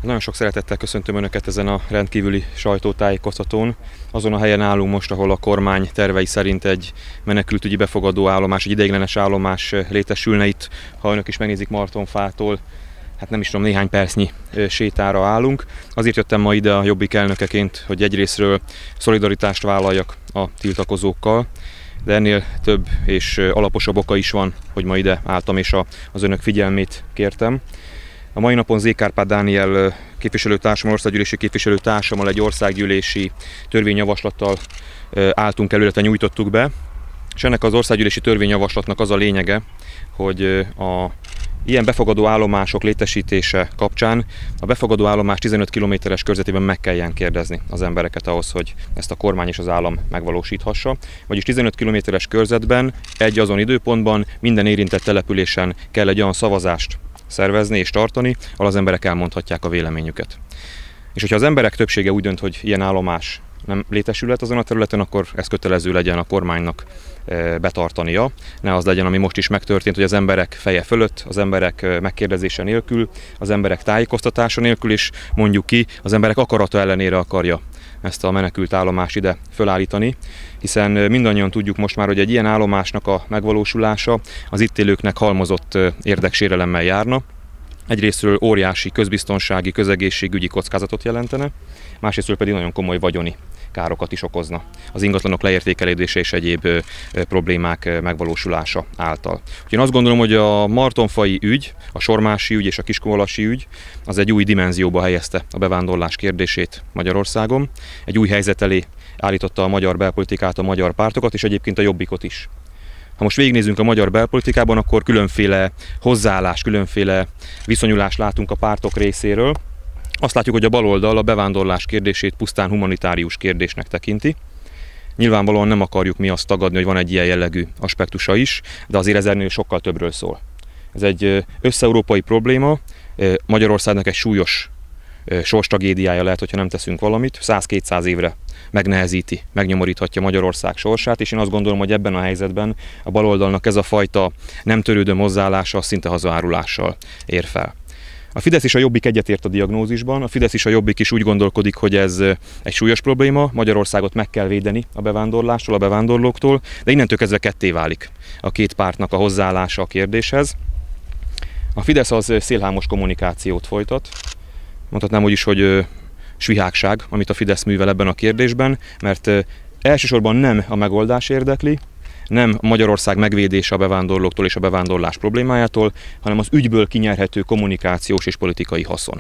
Nagyon sok szeretettel köszöntöm Önöket ezen a rendkívüli sajtótájékoztatón. Azon a helyen állunk most, ahol a kormány tervei szerint egy menekültügyi befogadó állomás, egy ideiglenes állomás létesülne itt. Ha Önök is megnézik Martonfától, hát nem is tudom, néhány percnyi sétára állunk. Azért jöttem ma ide a Jobbik elnökeként, hogy egyrészről szolidaritást vállaljak a tiltakozókkal, de ennél több és alaposabb oka is van, hogy ma ide álltam és az Önök figyelmét kértem. A mai napon Zé Kárpát Dániel képviselőtársammal, országgyűlési képviselőtársammal egy országgyűlési törvényjavaslattal álltunk elő, illetve nyújtottuk be. És ennek az országgyűlési törvényjavaslatnak az a lényege, hogy a ilyen befogadó állomások létesítése kapcsán a befogadó állomás 15 kilométeres körzetében meg kelljen kérdezni az embereket ahhoz, hogy ezt a kormány és az állam megvalósíthassa. Vagyis 15 kilométeres körzetben egy azon időpontban minden érintett településen kell egy olyan szavazást szervezni és tartani, ahol az emberek elmondhatják a véleményüket. És hogyha az emberek többsége úgy dönt, hogy ilyen állomás nem létesülhet azon a területen, akkor ez kötelező legyen a kormánynak betartania. Ne az legyen, ami most is megtörtént, hogy az emberek feje fölött, az emberek megkérdezése nélkül, az emberek tájékoztatása nélkül, és mondjuk ki, az emberek akarata ellenére akarja ezt a menekült állomást ide fölállítani, hiszen mindannyian tudjuk most már, hogy egy ilyen állomásnak a megvalósulása az itt élőknek halmozott érdeksérelemmel járna. Egyrésztről óriási közbiztonsági, közegészségügyi kockázatot jelentene, másrésztről pedig nagyon komoly vagyoni károkat is okozna az ingatlanok leértékelődése és egyéb problémák megvalósulása által. Úgyhogy én azt gondolom, hogy a martonfai ügy, a sormási ügy és a kiskunvalasi ügy az egy új dimenzióba helyezte a bevándorlás kérdését Magyarországon. Egy új helyzet elé állította a magyar belpolitikát, a magyar pártokat és egyébként a Jobbikot is. Ha most végignézünk a magyar belpolitikában, akkor különféle hozzáállás, különféle viszonyulást látunk a pártok részéről. Azt látjuk, hogy a baloldal a bevándorlás kérdését pusztán humanitárius kérdésnek tekinti. Nyilvánvalóan nem akarjuk mi azt tagadni, hogy van egy ilyen jellegű aspektusa is, de azért ez ennél sokkal többről szól. Ez egy összeurópai probléma, Magyarországnak egy súlyos sorstragédiája lehet, hogyha nem teszünk valamit, 100-200 évre megnehezíti, megnyomoríthatja Magyarország sorsát, és én azt gondolom, hogy ebben a helyzetben a baloldalnak ez a fajta nem törődő hozzáállása szinte hazaárulással ér fel. A Fidesz és a Jobbik egyetért a diagnózisban, a Fidesz és a Jobbik is úgy gondolkodik, hogy ez egy súlyos probléma, Magyarországot meg kell védeni a bevándorlástól, a bevándorlóktól, de innentől kezdve ketté válik a két pártnak a hozzáállása a kérdéshez. A Fidesz az szélhámos kommunikációt folytat, mondhatnám úgy is, hogy svihágság, amit a Fidesz művel ebben a kérdésben, mert elsősorban nem a megoldás érdekli, nem Magyarország megvédése a bevándorlóktól és a bevándorlás problémájától, hanem az ügyből kinyerhető kommunikációs és politikai haszon.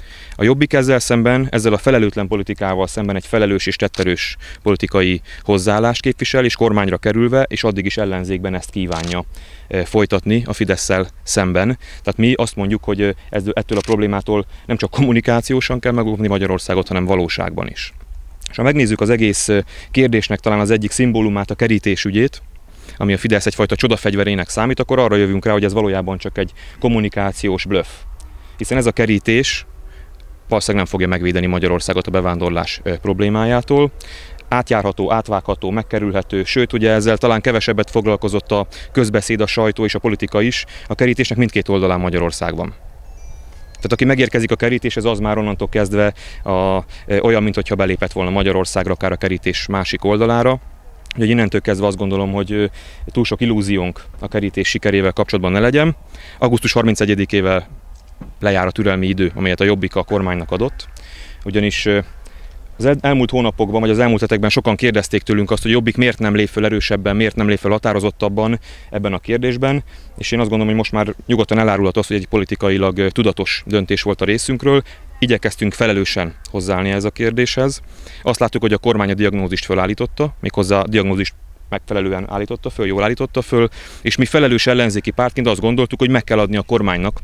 A Jobbik ezzel szemben, ezzel a felelőtlen politikával szemben egy felelős és tetterős politikai hozzáállást képvisel, és kormányra kerülve, és addig is ellenzékben ezt kívánja folytatni a Fidesszel szemben. Tehát mi azt mondjuk, hogy ettől a problémától nem csak kommunikációsan kell megóvni Magyarországot, hanem valóságban is. És ha megnézzük az egész kérdésnek talán az egyik szimbólumát, a kerítés ügyét, ami a Fidesz egyfajta csodafegyverének számít, akkor arra jövünk rá, hogy ez valójában csak egy kommunikációs blöff. Hiszen ez a kerítés valószínűleg nem fogja megvédeni Magyarországot a bevándorlás problémájától. Átjárható, átvágható, megkerülhető, sőt ugye ezzel talán kevesebbet foglalkozott a közbeszéd, a sajtó és a politika is, a kerítésnek mindkét oldalán Magyarország van. Tehát aki megérkezik a kerítéshez, az már onnantól kezdve olyan, mintha belépett volna Magyarországra, akár a kerítés másik oldalára. Úgyhogy innentől kezdve azt gondolom, hogy túl sok illúziónk a kerítés sikerével kapcsolatban ne legyen. Augusztus 31-ével lejár a türelmi idő, amelyet a Jobbik a kormánynak adott, ugyanis az elmúlt hónapokban, vagy az elmúlt hetekben sokan kérdezték tőlünk azt, hogy Jobbik miért nem lép fel erősebben, miért nem lép fel határozottabban ebben a kérdésben, és én azt gondolom, hogy most már nyugodtan elárulhat az, hogy egy politikailag tudatos döntés volt a részünkről. Igyekeztünk felelősen hozzáállni ez a kérdéshez. Azt láttuk, hogy a kormány a diagnózist fölállította, méghozzá a diagnózist megfelelően állította föl, jól állította föl, és mi felelős ellenzéki pártként azt gondoltuk, hogy meg kell adni a kormánynak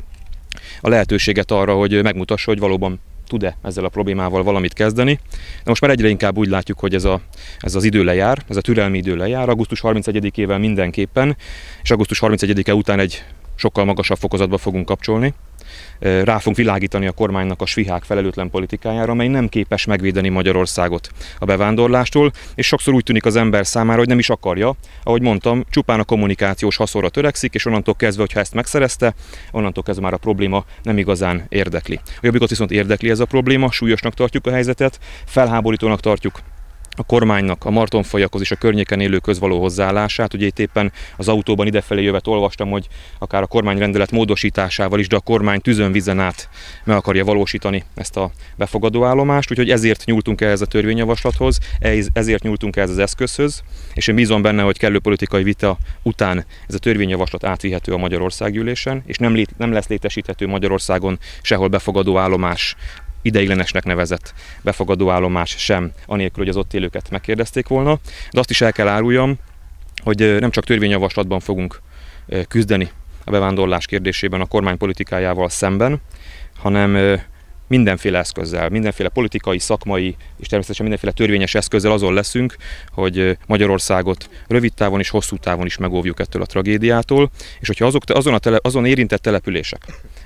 a lehetőséget arra, hogy megmutassa, hogy valóban tud-e ezzel a problémával valamit kezdeni. De most már egyre inkább úgy látjuk, hogy ez az idő lejár, ez a türelmi idő lejár, augusztus 31-ével mindenképpen, és augusztus 31-e után egy sokkal magasabb fokozatba fogunk kapcsolni. rá fogunk világítani a kormánynak a svihák felelőtlen politikájára, amely nem képes megvédeni Magyarországot a bevándorlástól, és sokszor úgy tűnik az ember számára, hogy nem is akarja. Ahogy mondtam, csupán a kommunikációs haszonra törekszik, és onnantól kezdve, hogyha ezt megszerezte, onnantól kezdve már a probléma nem igazán érdekli. A Jobbikot viszont érdekli ez a probléma, súlyosnak tartjuk a helyzetet, felháborítónak tartjuk a kormánynak a martonfajakhoz és a környéken élőkhöz való hozzáállását. Ugye itt éppen az autóban idefelé jövet olvastam, hogy akár a kormányrendelet módosításával is, de a kormány tűzön vízen át meg akarja valósítani ezt a befogadóállomást, úgyhogy ezért nyúltunk ehhez a törvényjavaslathoz, ezért nyúltunk ehhez az eszközhöz, és én bízom benne, hogy kellő politikai vita után ez a törvényjavaslat átvihető a Magyarországgyűlésen, és nem lesz létesíthető Magyarországon sehol befogadóállomás, ideiglenesnek nevezett befogadóállomás sem, anélkül, hogy az ott élőket megkérdezték volna. De azt is el kell áruljam, hogy nem csak törvényjavaslatban fogunk küzdeni a bevándorlás kérdésében a kormány politikájával szemben, hanem mindenféle eszközzel, mindenféle politikai, szakmai és természetesen mindenféle törvényes eszközzel azon leszünk, hogy Magyarországot rövid távon és hosszú távon is megóvjuk ettől a tragédiától, és hogyha azon érintett települések,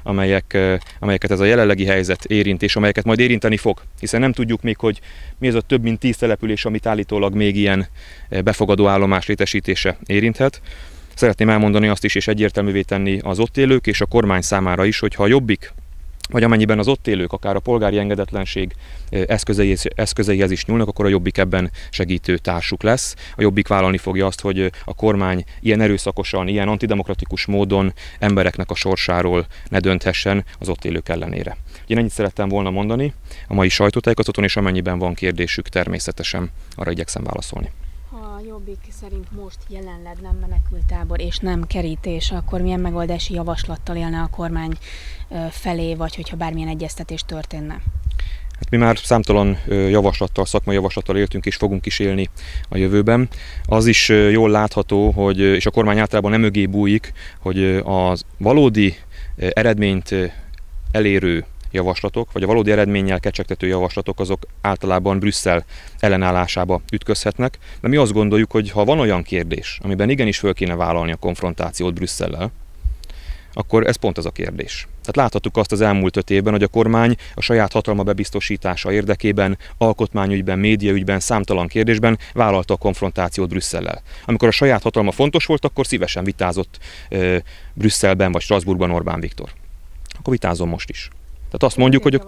amelyeket ez a jelenlegi helyzet érint, és amelyeket majd érinteni fog, hiszen nem tudjuk még, hogy mi ez a több mint 10 település, amit állítólag még ilyen befogadó állomás létesítése érinthet. Szeretném elmondani azt is, és egyértelművé tenni az ott élők és a kormány számára is, hogy ha a Jobbik, vagy amennyiben az ott élők akár a polgári engedetlenség eszközeihez is nyúlnak, akkor a Jobbik ebben segítő társuk lesz. A Jobbik vállalni fogja azt, hogy a kormány ilyen erőszakosan, ilyen antidemokratikus módon embereknek a sorsáról ne dönthessen az ott élők ellenére. Én ennyit szerettem volna mondani a mai sajtótájékoztatón, és amennyiben van kérdésük, természetesen arra igyekszem válaszolni. Ha a Jobbik szerint most jelenleg nem menekülttábor és nem kerítés, akkor milyen megoldási javaslattal élne a kormány felé, vagy hogyha bármilyen egyeztetés történne? Hát mi már számtalan javaslattal, szakmai javaslattal éltünk és fogunk is élni a jövőben. Az is jól látható, hogy, és a kormány általában nem mögé bújik, hogy az valódi eredményt elérő javaslatok, vagy a valódi eredménnyel kecsegtető javaslatok, azok általában Brüsszel ellenállásába ütközhetnek. De mi azt gondoljuk, hogy ha van olyan kérdés, amiben igenis föl kéne vállalni a konfrontációt Brüsszellel, akkor ez pont az a kérdés. Tehát láthattuk azt az elmúlt 5 évben, hogy a kormány a saját hatalma bebiztosítása érdekében, alkotmányügyben, médiaügyben, számtalan kérdésben vállalta a konfrontációt Brüsszellel. Amikor a saját hatalma fontos volt, akkor szívesen vitázott Brüsszelben vagy Strasbourgban Orbán Viktor. Akkor vitázom most is. Tehát azt mondjuk, hogy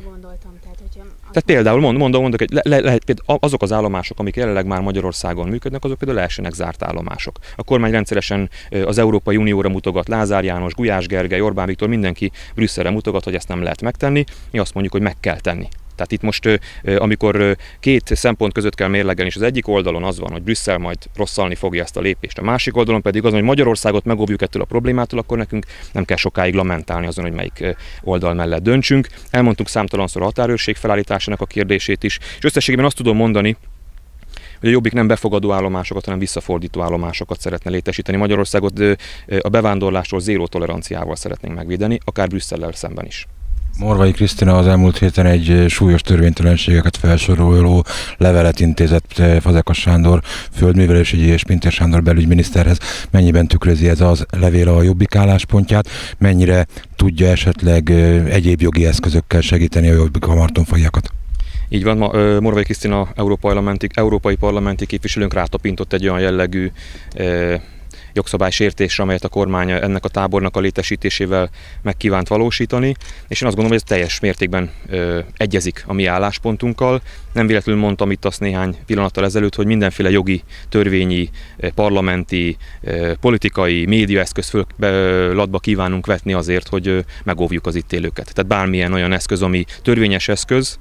például mondok, hogy azok az állomások, amik jelenleg már Magyarországon működnek, azok például lehesenek zárt állomások. A kormány rendszeresen az Európai Unióra mutogat, Lázár János, Gulyás Gergely, Orbán Viktor, mindenki Brüsszelre mutogat, hogy ezt nem lehet megtenni. Mi azt mondjuk, hogy meg kell tenni. Tehát itt most, amikor két szempont között kell mérlegelni, és az egyik oldalon az van, hogy Brüsszel majd rosszalni fogja ezt a lépést, a másik oldalon pedig az, hogy Magyarországot megóvjuk ettől a problémától, akkor nekünk nem kell sokáig lamentálni azon, hogy melyik oldal mellett döntsünk. Elmondtuk számtalanszor a határőrség felállításának a kérdését is, és összességében azt tudom mondani, hogy a Jobbik nem befogadó állomásokat, hanem visszafordító állomásokat szeretne létesíteni. Magyarországot a bevándorlásról zéró toleranciával szeretnénk megvédeni, akár Brüsszellel szemben is. Morvai Krisztina az elmúlt héten egy súlyos törvénytelenségeket felsoroló levelet intézett Fazekas Sándor földművelésügyi és Pintér Sándor belügyminiszterhez. Mennyiben tükrözi ez az levél a Jobbik álláspontját? Mennyire tudja esetleg egyéb jogi eszközökkel segíteni a Jobbik a martonfajakat? Így van, Morvai Krisztina európai parlamenti képviselőnk rátapintott egy olyan jellegű jogszabálysértésre, amelyet a kormány ennek a tábornak a létesítésével meg kívánt valósítani, és én azt gondolom, hogy ez teljes mértékben egyezik a mi álláspontunkkal. Nem véletlenül mondtam itt azt néhány pillanattal ezelőtt, hogy mindenféle jogi, törvényi, parlamenti, politikai, médiaeszköz latba kívánunk vetni azért, hogy megóvjuk az itt élőket. Tehát bármilyen olyan eszköz, ami törvényes eszköz,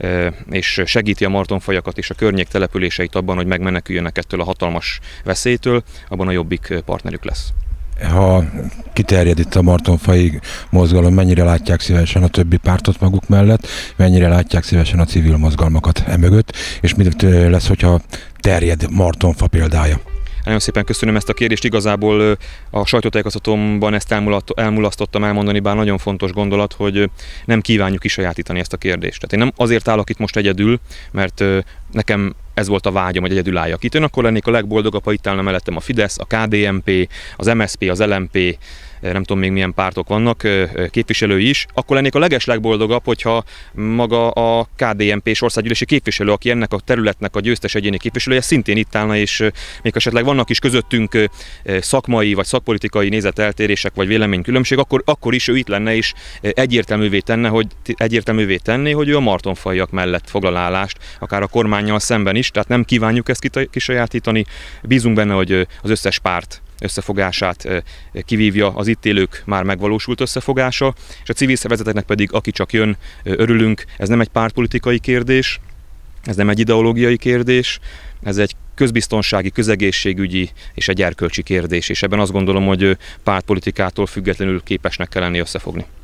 és segíti a martonfajakat és a környék településeit abban, hogy megmeneküljenek ettől a hatalmas veszélytől, abban a Jobbik partnerük lesz. Ha kiterjed itt a martonfai mozgalom, mennyire látják szívesen a többi pártot maguk mellett, mennyire látják szívesen a civil mozgalmakat emögött, és mi lesz, hogyha terjed martonfa példája? Nagyon szépen köszönöm ezt a kérdést. Igazából a sajtótájékoztatómban ezt elmulasztottam elmondani, bár nagyon fontos gondolat, hogy nem kívánjuk kisajátítani ezt a kérdést. Tehát én nem azért állok itt most egyedül, mert nekem ez volt a vágyam, hogy egyedül álljak itt. Én akkor lennék a legboldogabb, ha itt állna mellettem a Fidesz, a KDNP, az MSZP, az LMP, nem tudom még milyen pártok vannak, képviselői is, akkor lennék a legeslegboldogabb, hogyha maga a KDNP-s országgyűlési képviselő, aki ennek a területnek a győztes egyéni képviselője, szintén itt állna, és még esetleg vannak is közöttünk szakmai vagy szakpolitikai nézeteltérések vagy véleménykülönbség, akkor is ő itt lenne, és egyértelművé tenné, hogy ő a martonfaiak mellett foglal állást, akár a kormánnyal szemben is, tehát nem kívánjuk ezt kisajátítani. Bízunk benne, hogy az összes párt összefogását kivívja az itt élők már megvalósult összefogása, és a civil szervezeteknek pedig, aki csak jön, örülünk. Ez nem egy pártpolitikai kérdés, ez nem egy ideológiai kérdés, ez egy közbiztonsági, közegészségügyi és egy erkölcsi kérdés, és ebben azt gondolom, hogy pártpolitikától függetlenül képesnek kell lenni összefogni.